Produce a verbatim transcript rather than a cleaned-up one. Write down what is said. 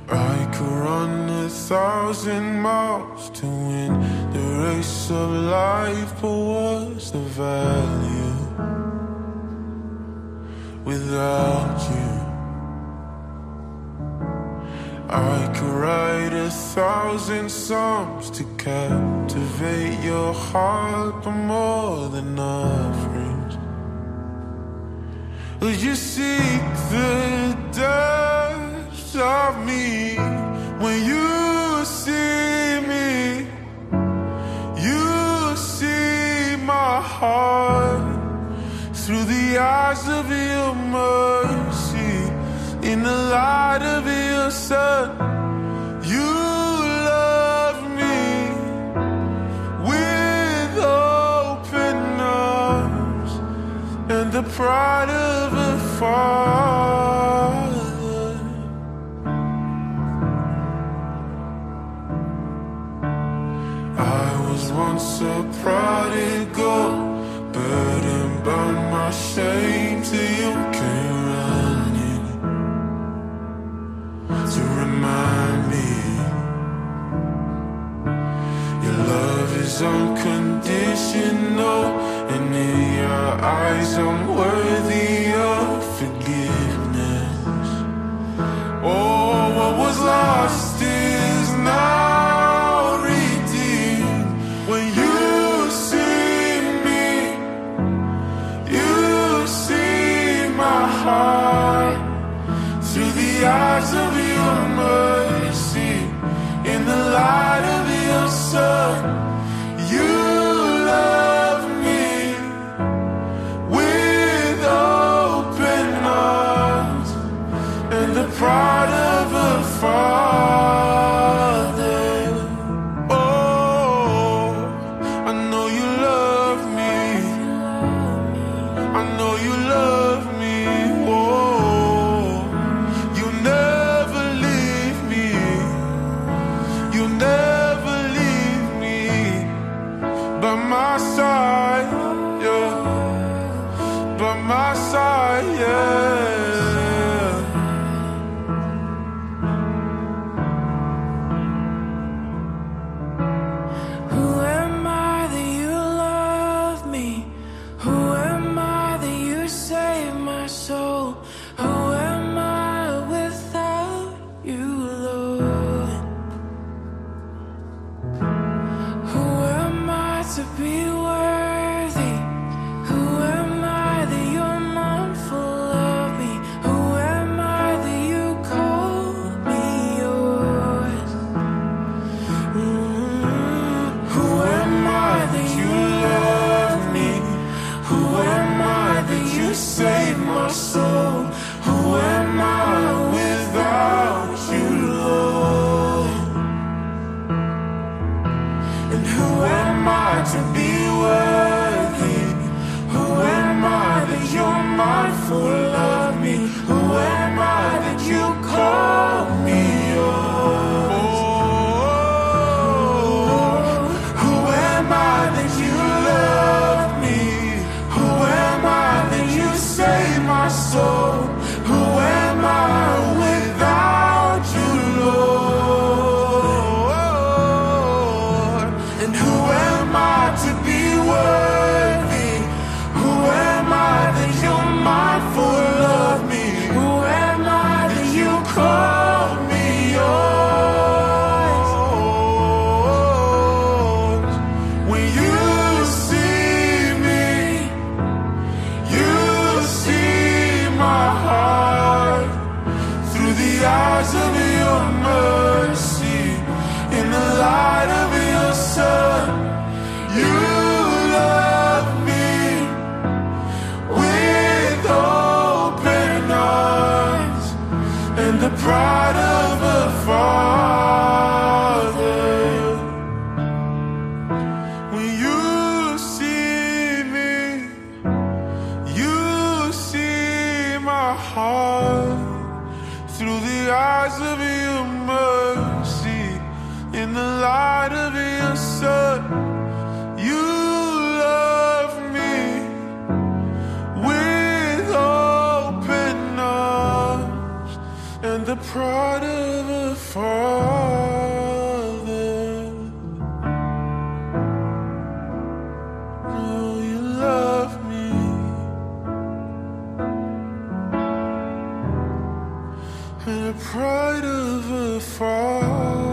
I could run a thousand miles to win the race of life, but what's the value without you? I could write a thousand songs to captivate your heart, but more than offerings. Would you seek the depths of me when you see me? You see my heart through the eyes of your mercy, in the light of your sun. You love me with open arms and the pride of a father. I was once a prodigal, burdened by my shame, till you came running to remind me your love is unconditional, and in your eyes I'm worthy of forgiveness. Oh, what was lost is now redeemed. When you see me, you see my heart through the eyes of your mercy, in the light of your sun. You love me with open arms and the pride of a father. Oh, I know you love me. I know you love me. Oh, you never leave me. You never leave me by my side, yeah. By my side, yeah. Who am I that you love me? Who am I that you save my soul? Who am I without you, Lord? Who am I to be worthy? Who am I that you're mindful of me? Who am I that you call me yours? Mm. Who am I that you love me? Who am I that you save my soul? Who am I without you, Lord? And who am I to be worthy? Who am I that you're mindful of me? Who am I that you call me yours? Who am I that you love me? Who am I that you save my soul? Who am I without you, Lord? And who am I to be worthy? Who am I that you're mindful of me? Who am I that you call me yours? When you see me, you see my heart through the eyes of your mercy, in the light of your sun. You love me with open arms and the pride of a father. When you see me, you see my heart through the eyes of your mercy, in the light of your sun. You love me with open arms and the pride of a father. Know you love me. And the pride of a father.